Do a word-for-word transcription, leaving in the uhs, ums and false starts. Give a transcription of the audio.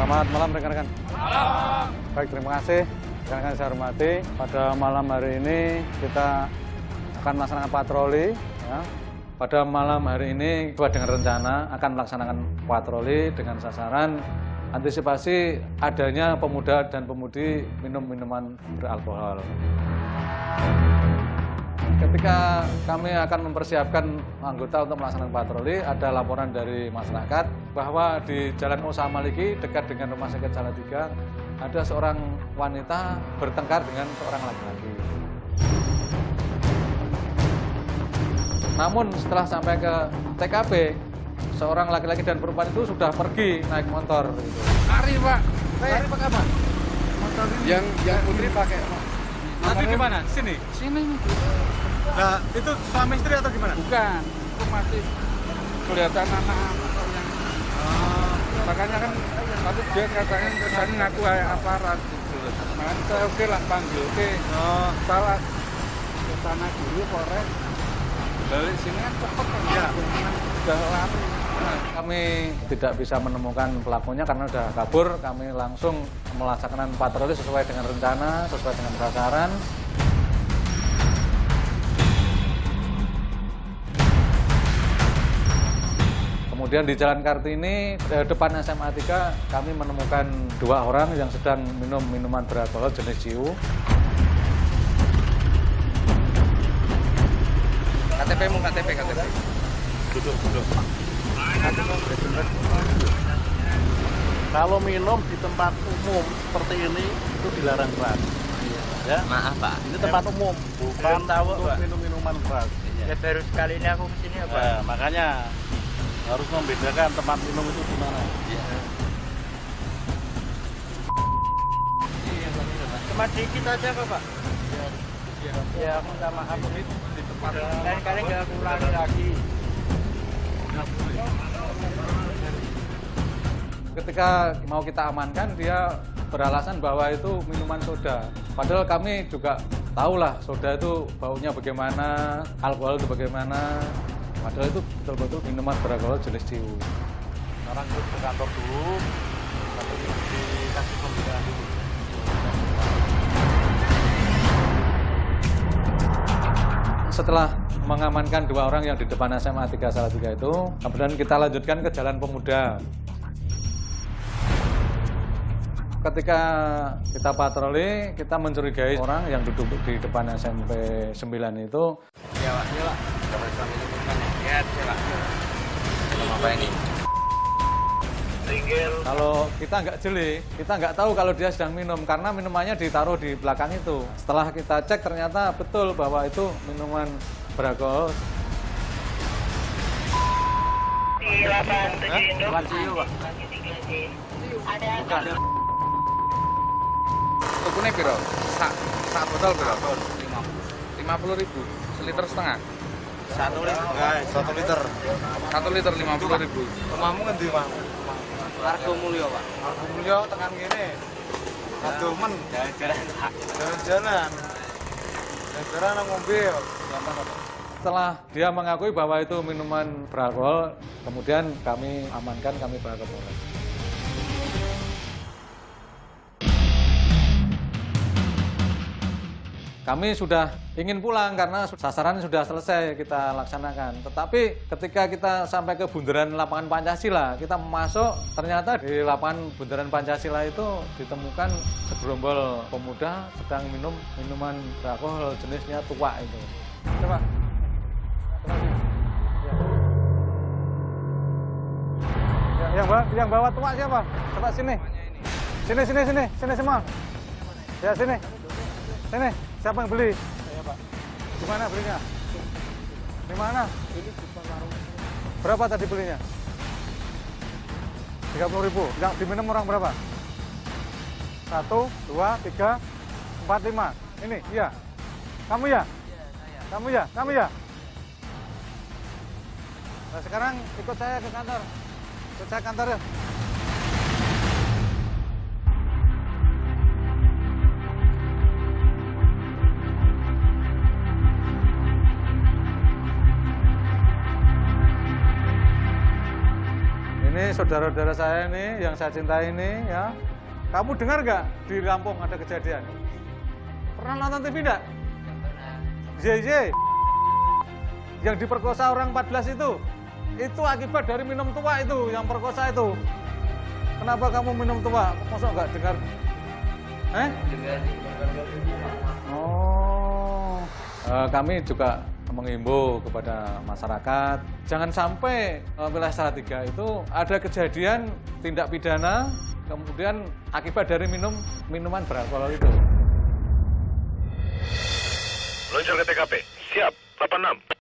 Selamat malam rekan-rekan. Malam. Baik, terima kasih. Rekan-rekan saya hormati, pada malam hari ini kita akan melaksanakan patroli. Ya. Pada malam hari ini sesuai dengan rencana akan melaksanakan patroli dengan sasaran antisipasi adanya pemuda dan pemudi minum minuman beralkohol. Ketika kami akan mempersiapkan anggota untuk melaksanakan patroli, ada laporan dari masyarakat bahwa di Jalan Musa Maliki dekat dengan Rumah Sakit Salatiga ada seorang wanita bertengkar dengan seorang laki-laki. Namun setelah sampai ke T K P, seorang laki-laki dan perempuan itu sudah pergi naik motor. Gitu. Lari Pak, Lari pakai apa? motor ini. Yang yang Putri pakai. Nanti di mana? Sini? Sini nih. Nah, itu suami istri atau gimana? Bukan, itu masih kelihatan anak-anak yang. Oh. Makanya kan, tapi dia katanya kesannya ngaku kayak aparat gitu. Makanya saya oke lah panggil, oke. Oh. Salah ke sana dulu Polres. Balik sini kan cepet kan. Ya. Udah lari. Nah, kami tidak bisa menemukan pelakunya karena sudah kabur. Kami langsung melaksanakan patroli sesuai dengan rencana, sesuai dengan sasaran. Kemudian di Jalan Kartini, depan S M A tiga, kami menemukan dua orang yang sedang minum minuman beralkohol jenis Jiu. K T P-mu, K T P, K T P. Duduk, duduk. Kalau minum di tempat umum seperti ini itu dilarang keras. Ya. Maaf Pak. Ini tempat umum, bukan tahu, untuk Pak. minum minuman keras. Ya baru sekali ini aku kesini ya Pak. Nah, makanya harus membedakan tempat minum itu di mana. Iya. Cuma dikit aja kok Pak. Ya aku minta maaf di tempat. Lain kali nggak aku ulangi lagi. Ketika mau kita amankan, dia beralasan bahwa itu minuman soda. Padahal kami juga tahulah soda itu baunya bagaimana, alkohol itu bagaimana. Padahal itu betul-betul minuman beralkohol jenis Jiu. Sekarang ikut ke kantor dulu, nanti dikasih pembinaan dulu. Setelah mengamankan dua orang yang di depan S M A tiga Salatiga itu, kemudian kita lanjutkan ke Jalan Pemuda. Ketika kita patroli, kita mencurigai orang yang duduk di depan S M P sembilan itu. Iya Pak, iya Pak. Dapat kami temukan ya. Iya, iya Pak. Belum apa ini? Kalau kita nggak jeli, kita nggak tahu kalau dia sedang minum karena minumannya ditaruh di belakang itu. Setelah kita cek ternyata betul bahwa itu minuman beralkohol. delapan tujuh Indo. Bukan Jiu Pak. Ada Tukunya piro? Sak, sak botol piro? lima puluh ribu, seliter setengah. Satu liter. Enggak, satu liter. Satu liter lima puluh ribu. Rumahmu ngendi, Mas? Margo Mulyo Pak. Aku mulya tekan kene. Aduh men, Jalan-jalan Pak. jalan-jalan. Jalan-jalan nang ngombe yo. Setelah dia mengakui bahwa itu minuman beralkohol, kemudian kami amankan, kami bawa ke Polres. Kami sudah ingin pulang karena sasaran sudah selesai kita laksanakan. Tetapi ketika kita sampai ke bundaran lapangan Pancasila, kita masuk, ternyata di lapangan bundaran Pancasila itu ditemukan segerombol pemuda sedang minum minuman beralkohol jenisnya tua itu. Coba. Coba sini. Ya. Ya, yang bawa, yang bawa tua siapa? Coba sini. Sini, sini, sini, sini semua. Ya, sini. Sini. Siapa yang beli? Saya Pak. Di mana belinya? Di mana? Ini di warung. Berapa tadi belinya? tiga puluh ribu. Yang diminum orang berapa? Satu, dua, tiga, empat, lima. Ini, iya. Kamu ya? Iya, saya. Kamu ya? Kamu ya? Nah, sekarang ikut saya ke kantor. Ikut saya ke kantor ya. Ini saudara-saudara saya ini, yang saya cintai ini, ya. Kamu dengar nggak di Lampung ada kejadian? Pernah nonton T V nggak? Z Z. Yang diperkosa orang empat belas itu. Itu akibat dari minum tua itu, yang perkosa itu. Kenapa kamu minum tua? Masa nggak dengar? Eh? Oh. Uh, kami juga menghimbau kepada masyarakat, jangan sampai uh, wilayah Salatiga itu ada kejadian tindak pidana, kemudian akibat dari minum minuman beralkohol itu. Meluncur ke T K P. Siap, delapan enam.